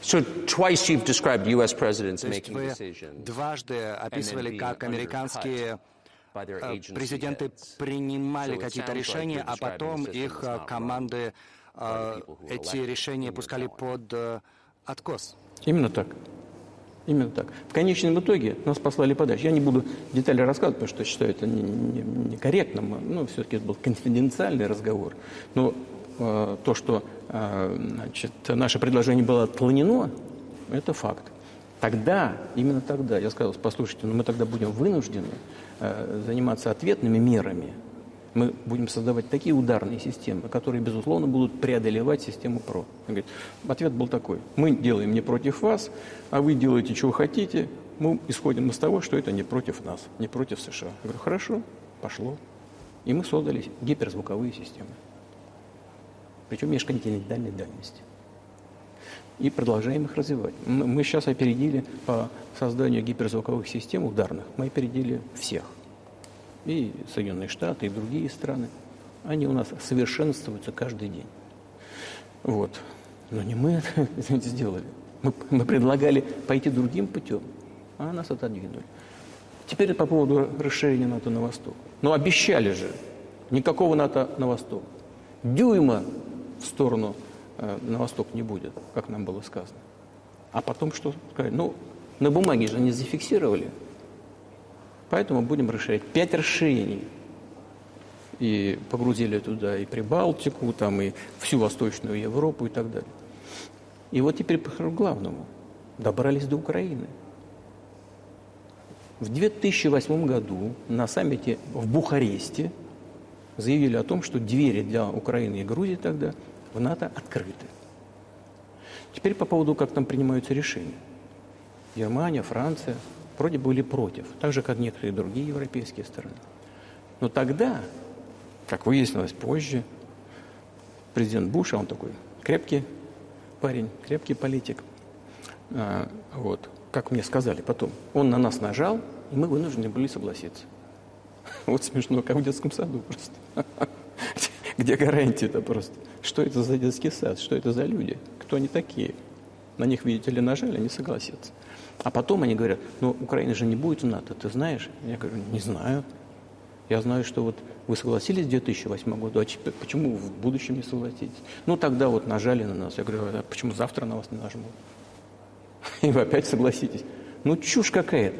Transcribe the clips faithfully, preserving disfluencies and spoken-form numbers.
So twice you've described U S presidents То есть making вы decisions дважды описывали, как американские президенты принимали какие-то решения, а потом их команды эти решения пускали под откос. Именно так. Именно так. В конечном итоге нас послали подальше. Я не буду детали рассказывать, потому что считаю это некорректным. Не, не ну, все-таки это был конфиденциальный разговор. Но э, то, что э, значит, наше предложение было отклонено, это факт. Тогда, именно тогда, я сказал, послушайте, ну мы тогда будем вынуждены э, заниматься ответными мерами. Мы будем создавать такие ударные системы, которые, безусловно, будут преодолевать систему ПРО. Он говорит, ответ был такой. Мы делаем не против вас, а вы делаете, чего хотите. Мы исходим из того, что это не против нас, не против США. Я говорю, хорошо, пошло. И мы создали гиперзвуковые системы. Причем межконтинентальной дальности. И продолжаем их развивать. Мы сейчас опередили по созданию гиперзвуковых систем ударных. Мы опередили всех. И Соединенные Штаты, и другие страны. Они у нас совершенствуются каждый день. Вот. Но не мы это сделали. Мы, мы предлагали пойти другим путем, а нас отодвинули. Теперь по поводу расширения НАТО на восток. Но обещали же, никакого НАТО на восток. Дюйма в сторону э, на восток не будет, как нам было сказано. А потом что сказать? Ну, на бумаге же они зафиксировали. Поэтому будем расширять. Пять расширений. И погрузили туда и Прибалтику, там, и всю Восточную Европу и так далее. И вот теперь к главному. Добрались до Украины. В две тысячи восьмом году на саммите в Бухаресте заявили о том, что двери для Украины и Грузии тогда в НАТО открыты. Теперь по поводу, как там принимаются решения. Германия, Франция вроде были против, так же, как некоторые другие европейские страны. Но тогда, как выяснилось позже, президент Буш, он такой крепкий парень, крепкий политик, а, вот, как мне сказали потом, он на нас нажал, и мы вынуждены были согласиться. Вот смешно, как в детском саду просто. Где гарантия-то просто? Что это за детский сад? Что это за люди? Кто они такие? На них, видите ли, нажали, они согласятся. А потом они говорят, ну, Украина же не будет в НАТО, ты знаешь? Я говорю, не знаю. Я знаю, что вот вы согласились в две тысячи восьмом году, а почему в будущем не согласитесь? Ну, тогда вот нажали на нас. Я говорю, а почему завтра на вас не нажмут? И вы опять согласитесь. Ну, чушь какая-то.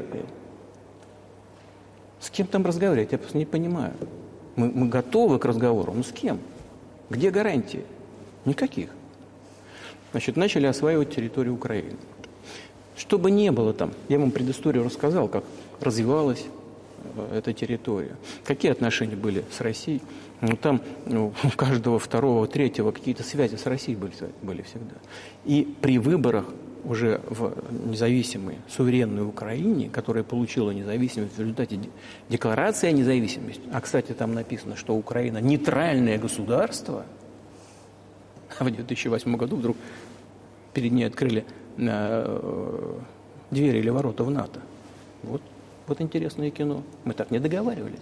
С кем там разговаривать? Я просто не понимаю. Мы, мы готовы к разговору, но с кем? Где гарантии? Никаких. Значит, начали осваивать территорию Украины. Что бы ни было там, я вам предысторию рассказал, как развивалась э, эта территория, какие отношения были с Россией. Ну, там ну, у каждого второго, третьего какие-то связи с Россией были, были всегда. И при выборах уже в независимой, суверенной Украине, которая получила независимость в результате декларации о независимости, а, кстати, там написано, что Украина нейтральное государство, а в две тысячи восьмом году вдруг перед ней открыли э, двери или ворота в НАТО. Вот, вот интересное кино. Мы так не договаривались.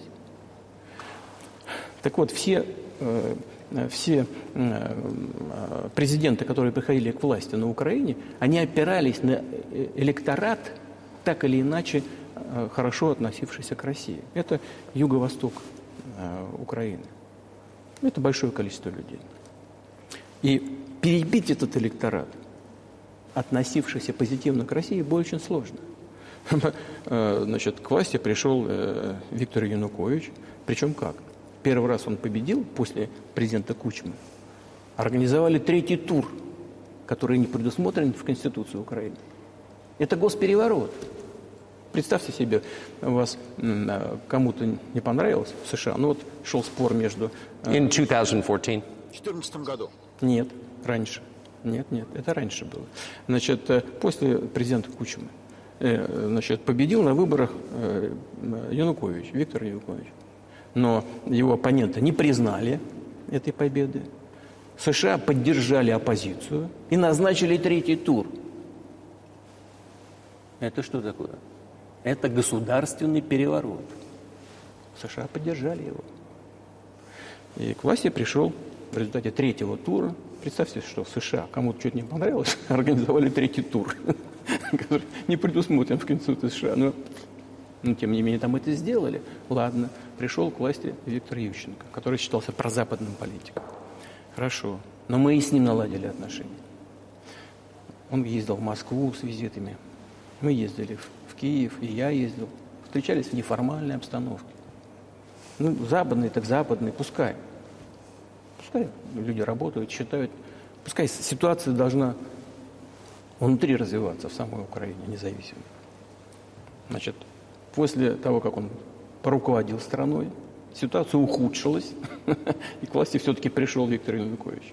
Так вот, все, э, все э, президенты, которые приходили к власти на Украине, они опирались на электорат, так или иначе, э, хорошо относившийся к России. Это юго-восток э, Украины. Это большое количество людей. И перебить этот электорат, относившийся позитивно к России, было очень сложно. Значит, к власти пришел Виктор Янукович. Причем как? Первый раз он победил после президента Кучмы. Организовали третий тур, который не предусмотрен в Конституции Украины. Это госпереворот. Представьте себе, у вас кому-то не понравилось в США, ну вот шел спор между... In two thousand fourteen. В две тысячи четырнадцатом году. Нет, раньше. Нет, нет, это раньше было. Значит, после президента Кучмы, значит, победил на выборах Янукович, Виктор Янукович. Но его оппоненты не признали этой победы. США поддержали оппозицию и назначили третий тур. Это что такое? Это государственный переворот. США поддержали его. И к власти пришел в результате третьего тура Представьте, что в США кому-то что-то не понравилось, организовали третий тур, который не предусмотрен в Конституции США. Но, но, тем не менее, там это сделали. Ладно, пришел к власти Виктор Ющенко, который считался прозападным политиком. Хорошо, но мы и с ним наладили отношения. Он ездил в Москву с визитами, мы ездили в, в Киев, и я ездил. Встречались в неформальной обстановке. Ну, западные так западные, пускай. Пускай люди работают, считают. Пускай ситуация должна внутри развиваться в самой Украине независимо. Значит, после того, как он поруководил страной, ситуация ухудшилась, и к власти все-таки пришел Виктор Янукович.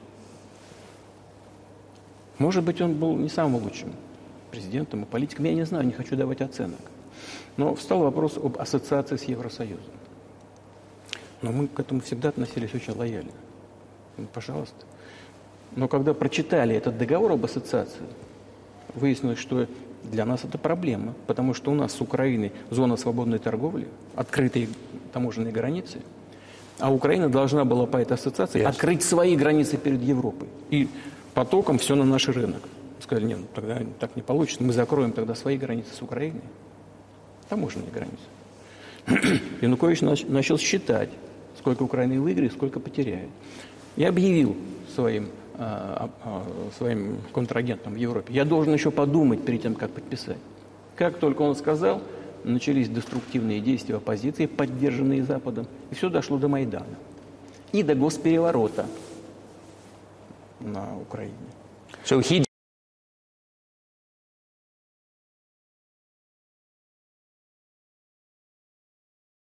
Может быть, он был не самым лучшим президентом и политиком, я не знаю, не хочу давать оценок. Но встал вопрос об ассоциации с Евросоюзом. Но мы к этому всегда относились очень лояльно. Ну, пожалуйста. Но когда прочитали этот договор об ассоциации, выяснилось, что для нас это проблема, потому что у нас с Украиной зона свободной торговли, открытые таможенные границы, а Украина должна была по этой ассоциации yes. открыть свои границы перед Европой. И потоком все на наш рынок. Сказали, нет, ну, тогда так не получится, мы закроем тогда свои границы с Украиной. Таможенные границы. Янукович начал считать, сколько Украина выиграет, сколько потеряет. И объявил своим, а, а, своим контрагентам в Европе, я должен еще подумать перед тем, как подписать. Как только он сказал, начались деструктивные действия оппозиции, поддержанные Западом, и все дошло до Майдана. И до госпереворота на Украине. So he